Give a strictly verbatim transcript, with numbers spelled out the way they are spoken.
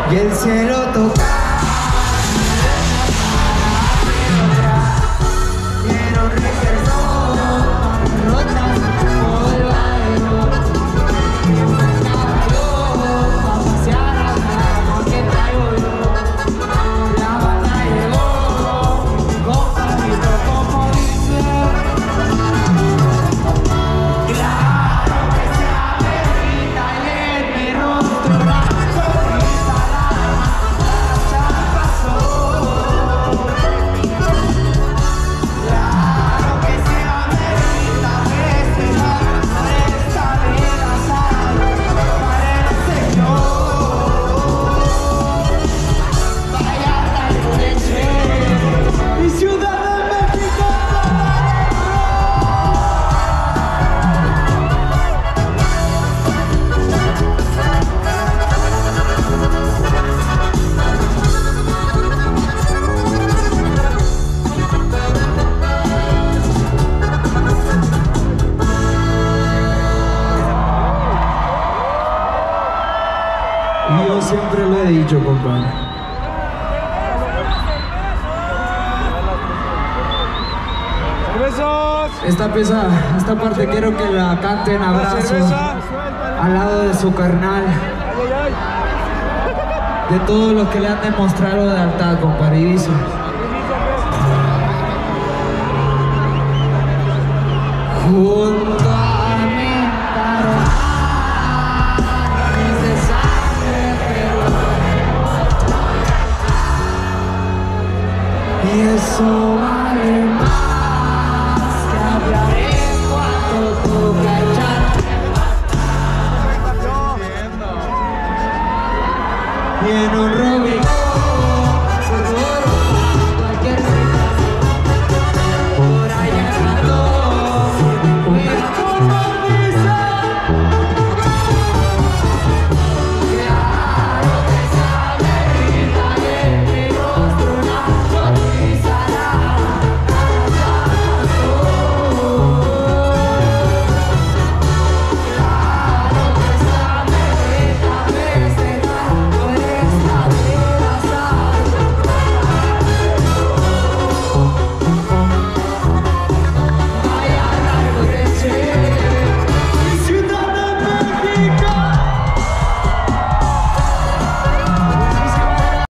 y el cielo toca. Quiero regresar, rotas, volver. A pasear a la que traigo yo. La banda llegó, compadrito, como dice. Claro que se amerita y en mi rostro la sonrisa, la ya pasó. Claro que se amerita festejar esta vida sana para el Señor. Vallarta y Leche, mi ciudad de México. Y yo siempre lo he dicho, compadre. ¡Cervezos! Esta pieza, esta parte quiero que la canten abrazo cerveza. al lado de su carnal, ¡Ay, ay, ay! de todos los que le han demostrado lealtad, compadre. Y dice: junto a mi carnal de sangre, pero y eso vale más.